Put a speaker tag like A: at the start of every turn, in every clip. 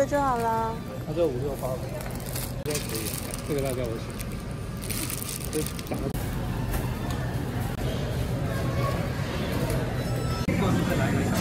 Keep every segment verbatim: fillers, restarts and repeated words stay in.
A: 个就好了。
B: 那就五六八吧，应该可以。这个辣椒我喜欢。就讲个。再来一个。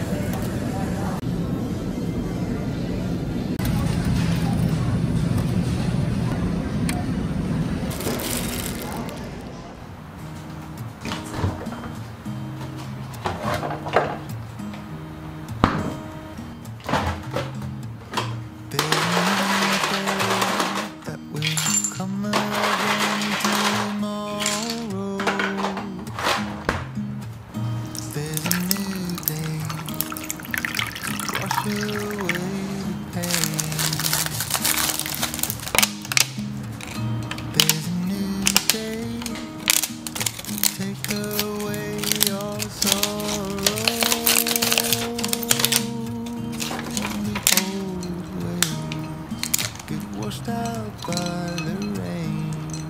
C: Washed out by the rain.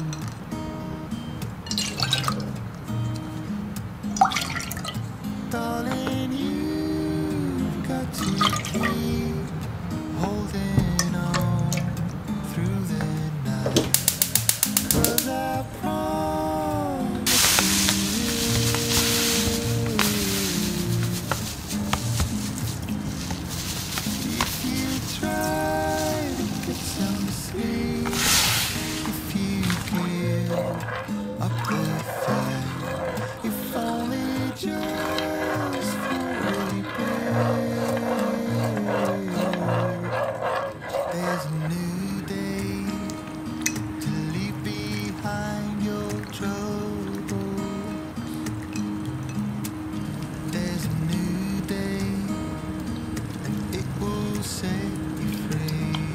C: Darling, you've got to keep holding on through the night, 'cause I promise you, if you try to get some sleep, if you give up the fight, if only just for a bit. There's a new day to leave behind your troubles. There's a new day and it will set you free.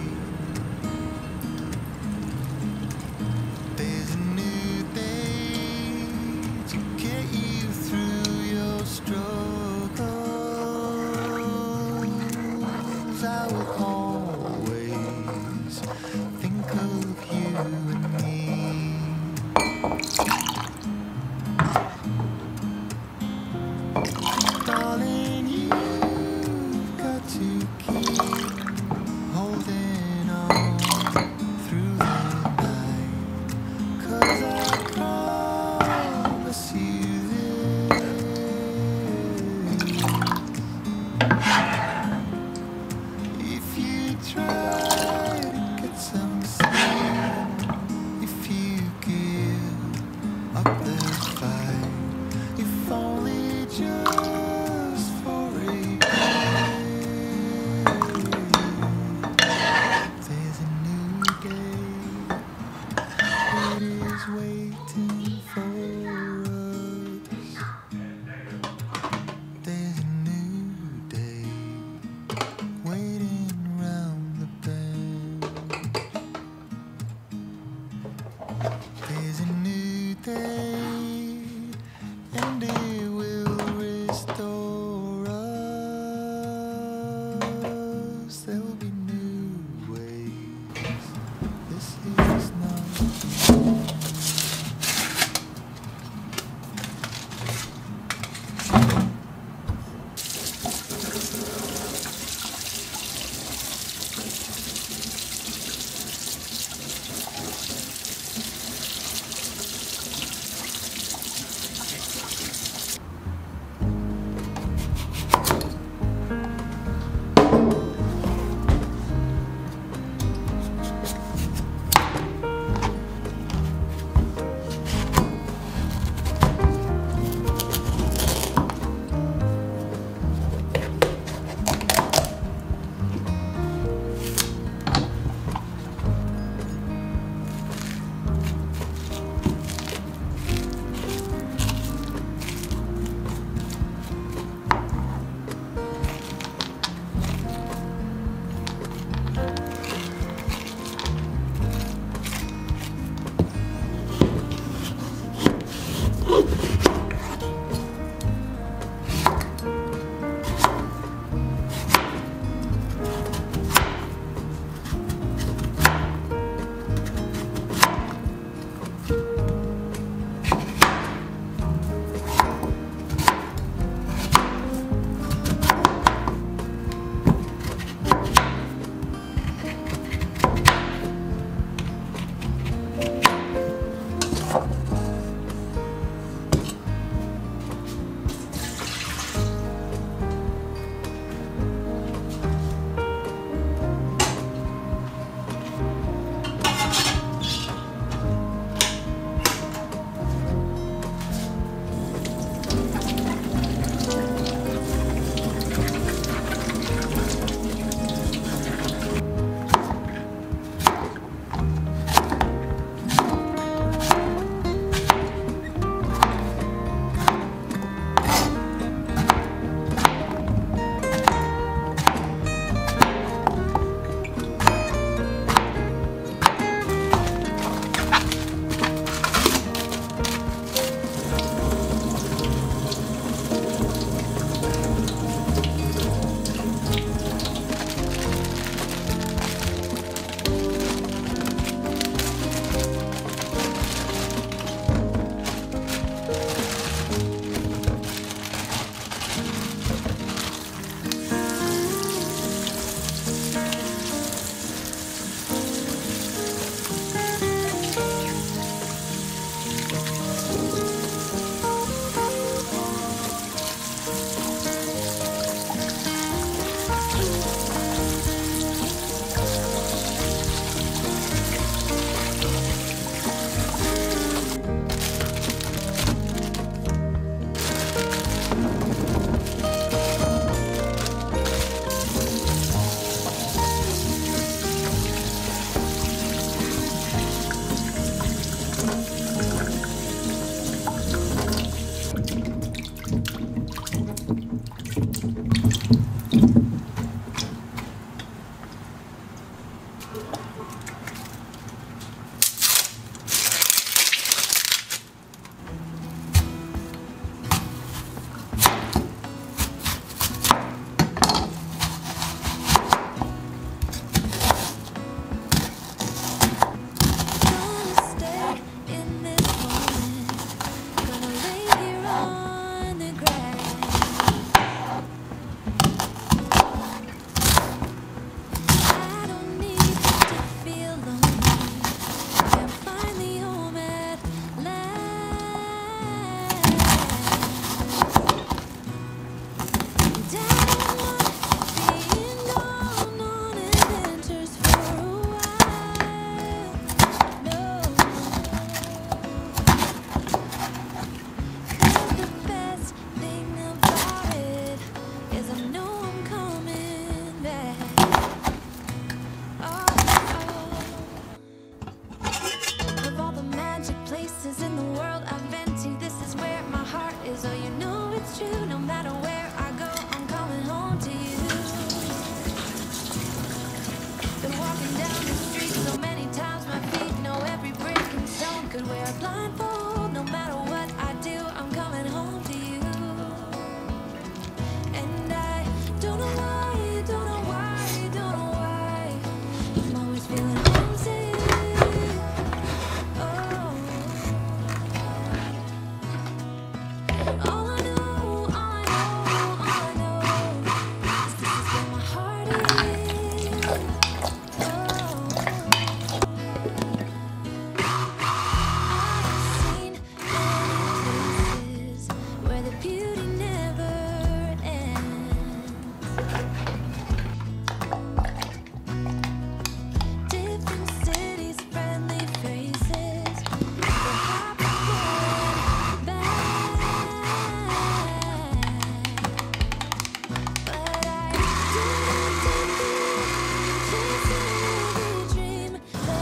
C: There's a new day to get you through your struggles. I will always think of you and me. Darling, you've got to keep holding on through the night, 'cause I promise you this. If you try to get some sleep, if you give up the fight, if only just for a bit. There's a new day, it is waiting for us. There's a new day waiting round the bend. There's a new day.
A: in the world I've been to. This is where my heart is. Oh, you know it's true. No matter where I go, I'm coming home to you. Been walking down the street so many times, my feet know every brick and stone. Could wear a blindfold. No matter what I do, I'm coming home to you. And I don't know why, don't know why, don't know why I'm always feeling homesick. Oh, all I know, all I know, all I know is this is where my heart is. Oh, I've seen many places where the beauty never ends. Different cities, friendly faces, people happy going back. But I do want to be chasing every dream that I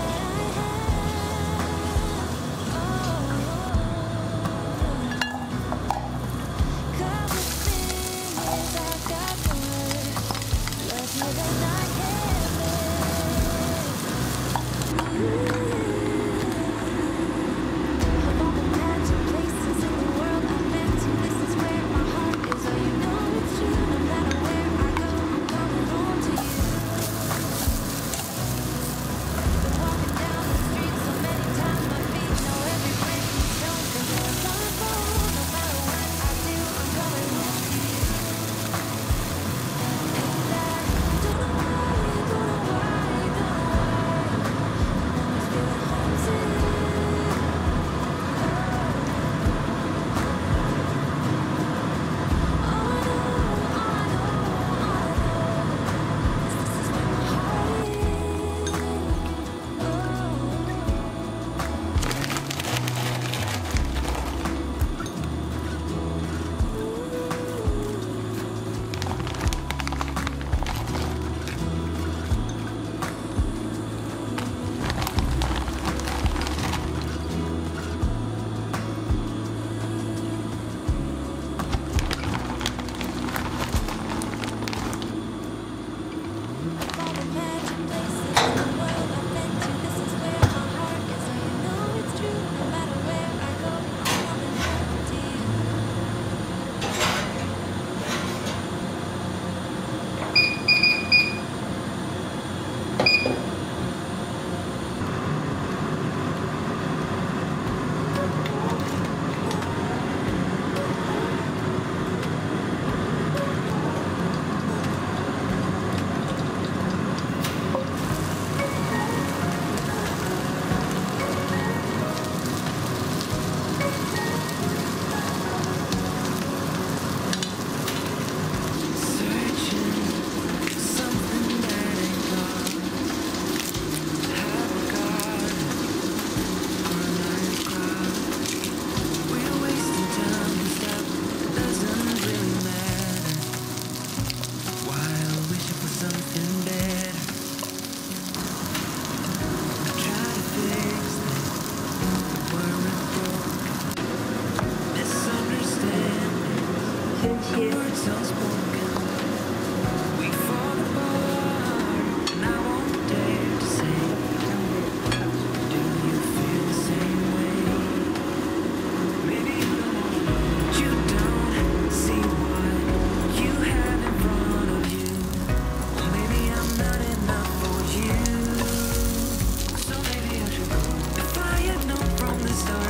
A: have. Oh, 'cause the thing is, I've got more love you than I can live. Of all the magic places in the world I've been to, this is where my heart is. Oh, you know it's true. No matter where I go, I'm coming home to you. Been walking down the street so many times, my feet know every brick and stone. 'Cause you're a blindfold. No matter what I do, I'm coming home to you. And I don't know why, don't know why, don't know why I'm always feeling homesick. All I know, all I know, all I know is this is where my heart is. Of all the magic places in the world I've been to, this is where my heart is. Oh, you know it's true. No matter where I go, I'm coming home to you.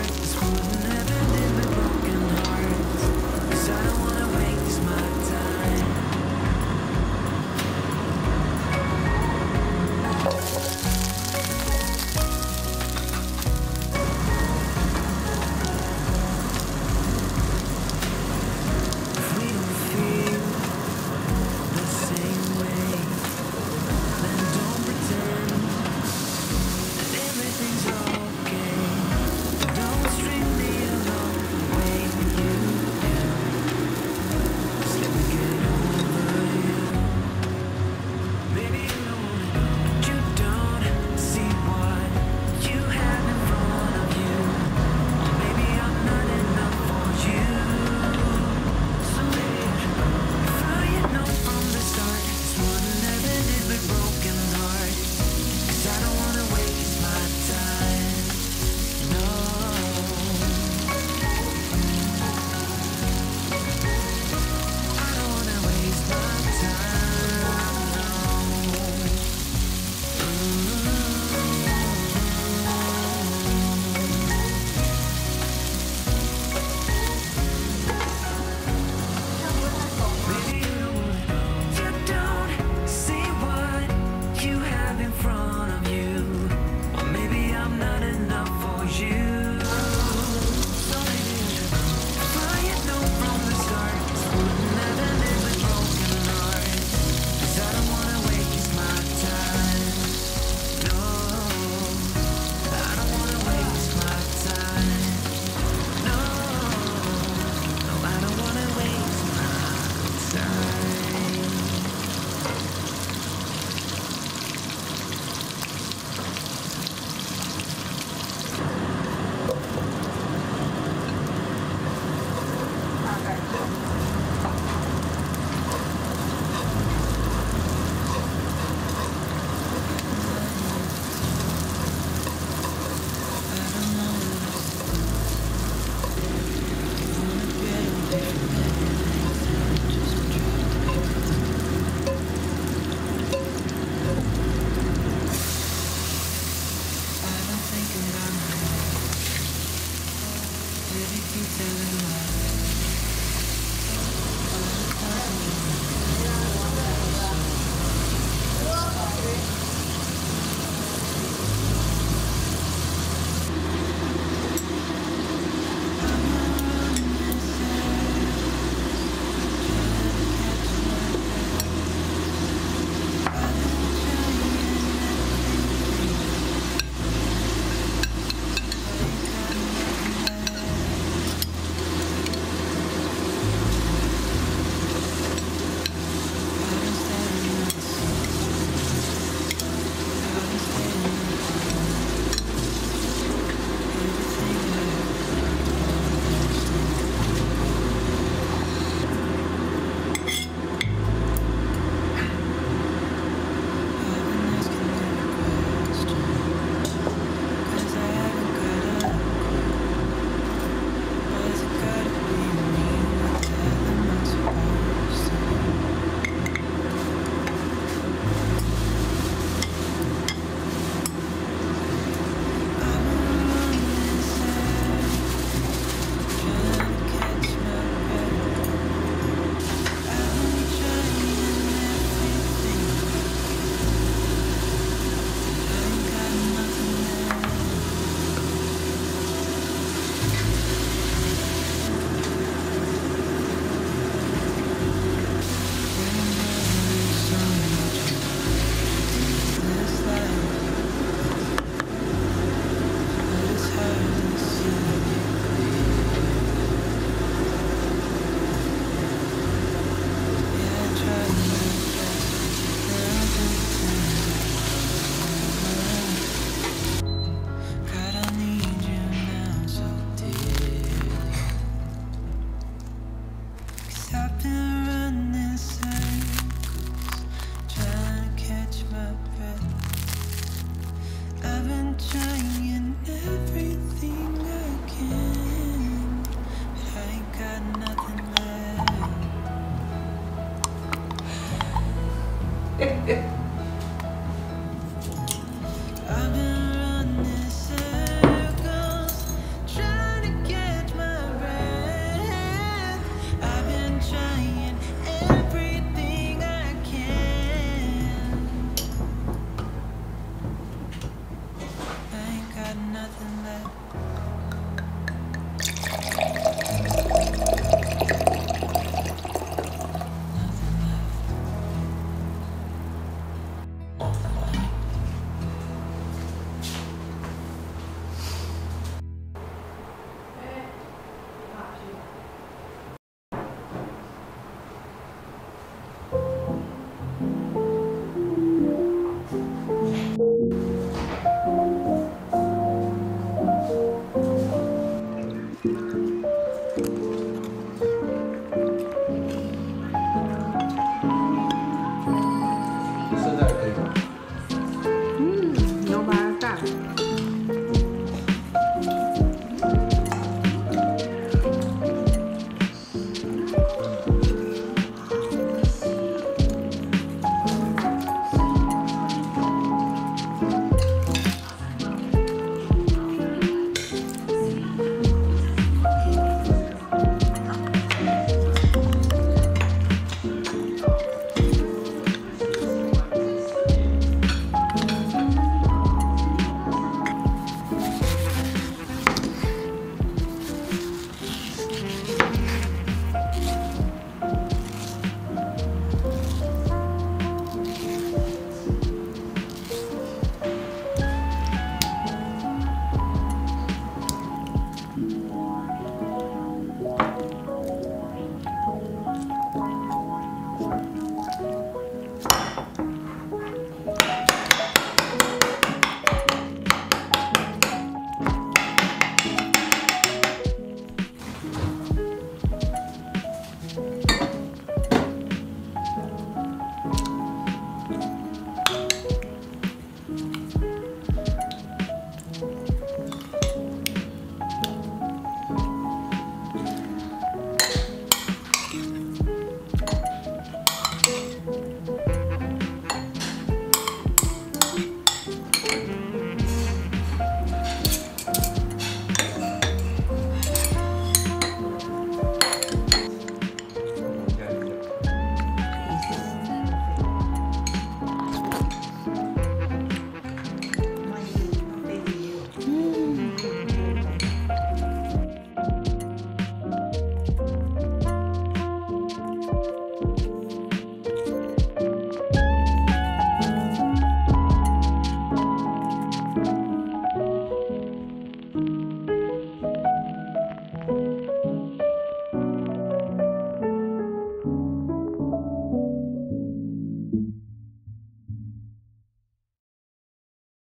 A: Time